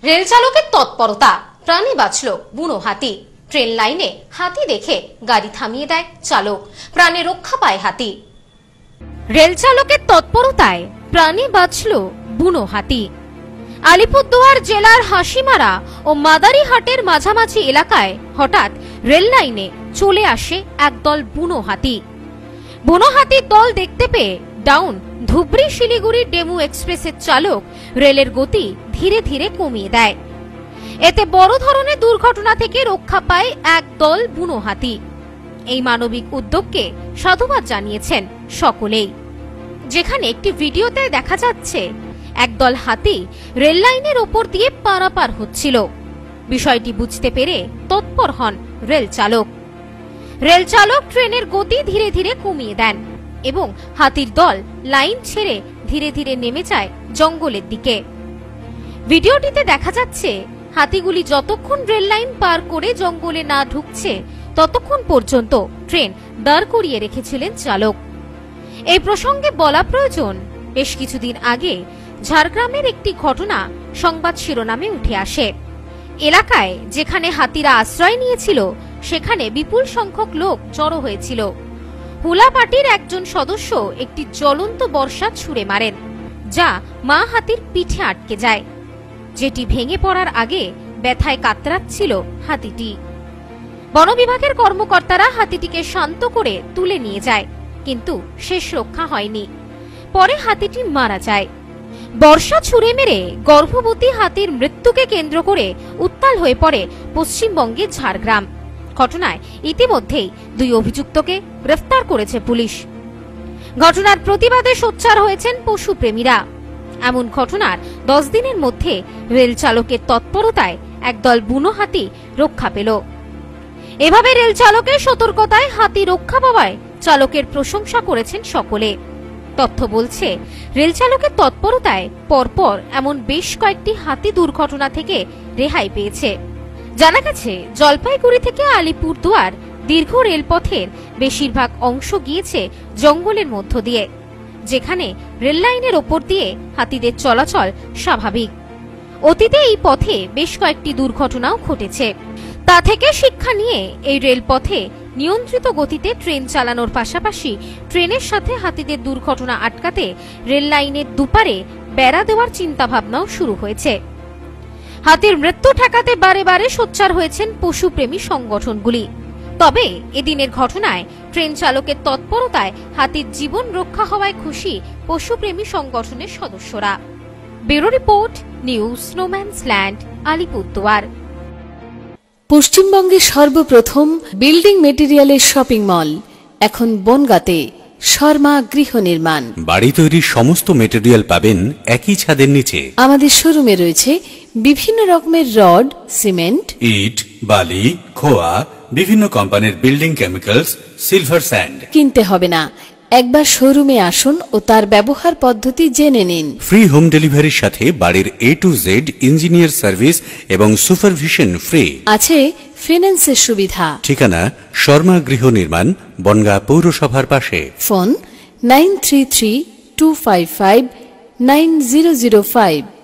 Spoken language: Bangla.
রেল চালকের তৎপরতা, প্রাণে বাঁচল বুনো হাতি। ট্রেন লাইনে হাতি দেখে গাড়ি থামিয়ে দেয় চালক, প্রাণে রক্ষা পায় হাতি। রেল চালকের তৎপরতায় প্রাণে বাঁচল বুনো হাতি। আলিপুরদুয়ার জেলার হাসিমারা ও মাদারিহাটের মাঝামাঝি এলাকায় হঠাৎ রেল লাইনে চলে আসে একদল বুনো হাতি। বুনো হাতির দল দেখতে পেয়ে ডাউন ধুবড়ী শিলিগুড়ি ডেমু এক্সপ্রেসের চালক রেলের গতি ধীরে ধীরে কমিয়ে দেয়। এতে বড় ধরনের দুর্ঘটনা থেকে রক্ষা পায় একদল বুনো হাতি। এই মানবিক উদ্যোগকে সাধুবাদ জানিয়েছেন সকলেই। যেখানে একটি ভিডিওতে দেখা যাচ্ছে একদল হাতি রেল লাইনের ওপর দিয়ে পারাপার হচ্ছিল। বিষয়টি বুঝতে পেরে তৎপর হন রেল চালক। রেল চালক ট্রেনের গতি ধীরে ধীরে কমিয়ে দেন এবং হাতির দল লাইন ছেড়ে ধীরে ধীরে নেমে যায় জঙ্গলের দিকে। ভিডিওটিতে দেখা যাচ্ছে হাতিগুলি যতক্ষণ রেল লাইন পার করে জঙ্গলে না ঢুকছে ততক্ষণ পর্যন্ত ট্রেন দাঁড় করিয়ে রেখেছিলেন চালক। এই প্রসঙ্গে বলা প্রয়োজন, বেশ কিছুদিন আগে ঝাড়গ্রামের একটি ঘটনা সংবাদ শিরোনামে উঠে আসে। এলাকায় যেখানে হাতিরা আশ্রয় নিয়েছিল সেখানে বিপুল সংখ্যক লোক জড়ো হয়েছিল। হুলা পার্টির একজন সদস্য একটি জ্বলন্ত বর্ষা ছুঁড়ে মারেন, যা মা হাতির পিঠে আটকে যায়, যেটি ভেঙে পড়ার আগে ব্যথায় কাতরাচ্ছিল হাতিটি। বন বিভাগের কর্মকর্তারা হাতিটিকে শান্ত করে তুলে নিয়ে যায়, কিন্তু শেষ রক্ষা হয়নি। পরে হাতিটি মারা যায়। বর্ষা ছুঁড়ে মেরে গর্ভবতী হাতির মৃত্যুকে কেন্দ্র করে উত্তাল হয়ে পড়ে পশ্চিমবঙ্গের ঝাড়গ্রাম। ঘটনায় ইতিমধ্যেই 2 অভিযুক্তকে গ্রেফতার করেছে পুলিশ। ঘটনার প্রতিবাদে সোচ্চার হয়েছেন পশুপ্রেমীরা। এমন ঘটনার 10 দিনের মধ্যে রেল চালকের তৎপরতায় একদল বুনো হাতি রক্ষা পেল। এভাবে রেল চালকের সতর্কতায় হাতি রক্ষা পাওয়ায় চালকের প্রশংসা করেছেন সকলে। তথ্য বলছে, রেল চালকের তৎপরতায় পরপর এমন বেশ কয়েকটি হাতি দুর্ঘটনা থেকে রেহাই পেয়েছে। জানা গেছে, জলপাইগুড়ি থেকে আলিপুরদুয়ার দীর্ঘ রেলপথের বেশিরভাগ অংশ গিয়েছে জঙ্গলের মধ্য দিয়ে, যেখানে রেল লাইনের ওপর দিয়ে হাতিদের চলাচল স্বাভাবিক। অতীতে এই পথে বেশ কয়েকটি দুর্ঘটনাও ঘটেছে। তা থেকে শিক্ষা নিয়ে এই রেলপথে নিয়ন্ত্রিত গতিতে ট্রেন চালানোর পাশাপাশি ট্রেনের সাথে হাতিদের দুর্ঘটনা আটকাতে রেল লাইনের দুপারে বেড়া দেওয়ার চিন্তাভাবনাও শুরু হয়েছে। হাতির মৃত্যু ঠেকাতে বারে বারে সোচ্চার হয়েছেন পশুপ্রেমী সংগঠনগুলি। তবে এদিনের ঘটনায় ট্রেন চালকের তৎপরতায় হাতির জীবন রক্ষা হওয়ায় খুশি পশুপ্রেমী সংগঠনের সদস্যরা। ব্যুরো রিপোর্ট, নিউজ স্নোম্যান্সল্যান্ড, আলিপুরদুয়ার। পশ্চিমবঙ্গের সর্বপ্রথম বিল্ডিং মেটেরিয়ালের শপিং মল এখন বনগাঁতে। শর্মা গৃহ নির্মাণ। বাড়ি তৈরির সমস্ত মেটেরিয়াল পাবেন একই ছাদের নিচে। আমাদের শোরুমে রয়েছে বিভিন্ন রকমের রড, সিমেন্ট, ইট, বালি, খোয়া, বিভিন্ন কোম্পানির বিল্ডিং কেমিক্যালস, সিলভার স্যান্ড। কিনতে হবে না, একবার শোরুমে আসুন ও তার ব্যবহার পদ্ধতি জেনে নিন। ফ্রি হোম ডেলিভারির সাথে বাড়ির A to Z engineer service এবং সুপারভিশন ফ্রি। আছে ফিন্যান্সের সুবিধা। ঠিকানা শর্মা গৃহ নির্মাণ, বনগাঁ পৌরসভার পাশে। ফোন 9332559005।